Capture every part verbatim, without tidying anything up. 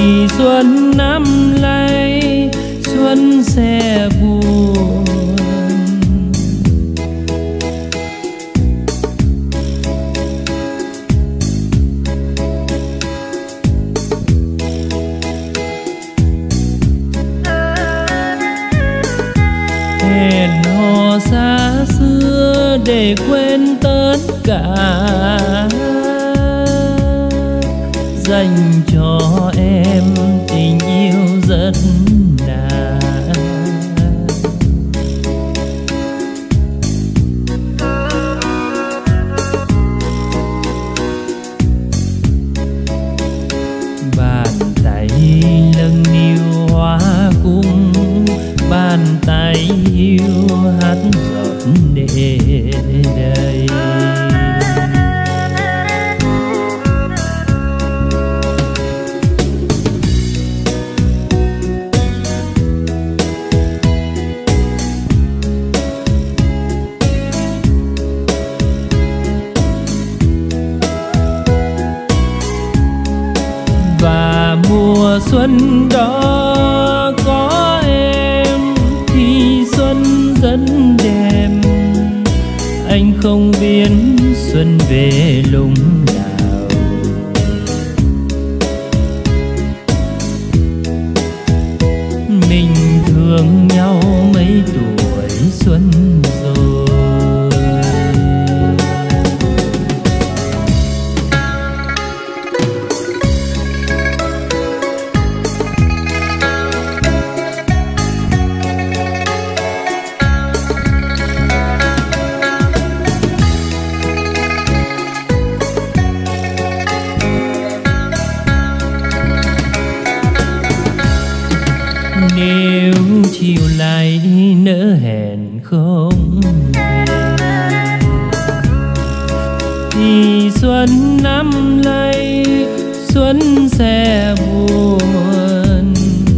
xuân năm nay xuân sẽ buồn. Hẹn hò xa xưa để quên tất cả, dành cho em tình yêu rất nặng. Bàn tay nâng niu hoa cung, bàn tay yêu hát giọt để đây. Và mùa xuân đó có em thì xuân rất đẹp. Anh không biết xuân về lúc nào, mình thương nhau mấy tuổi xuân rồi. Nếu chiều lại nỡ hẹn không về, thì xuân năm nay xuân sẽ buồn.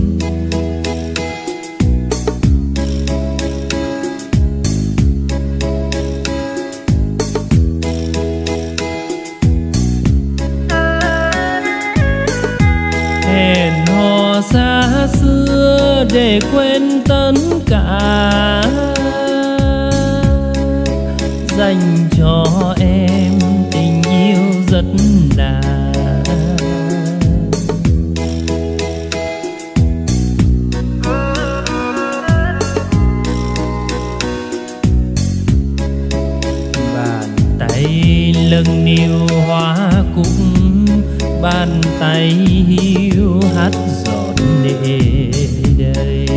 Hẹn hò xa xưa để quên tất cả, dành cho em tình yêu rất nặng. Bàn tay nâng niu hoa cúc, bàn tay hiu hát giọt để đây.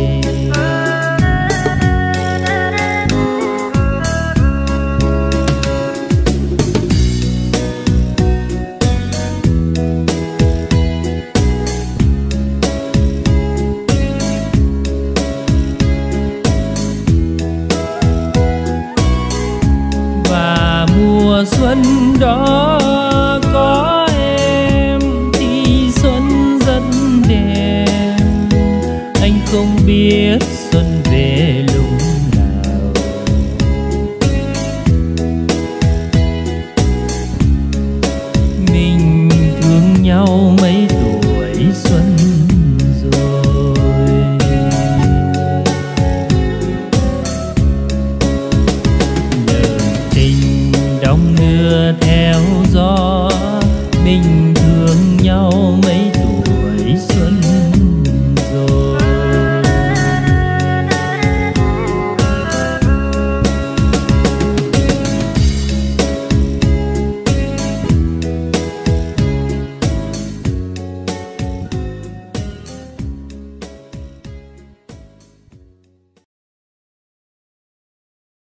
Và mùa xuân đó có em thì xuân rất đẹp. Anh không biết xuân về lúc nào, mình thương nhau mấy tuổi xuân rồi. Lời tình đong đưa theo gió, mình thương nhau mấy tuổi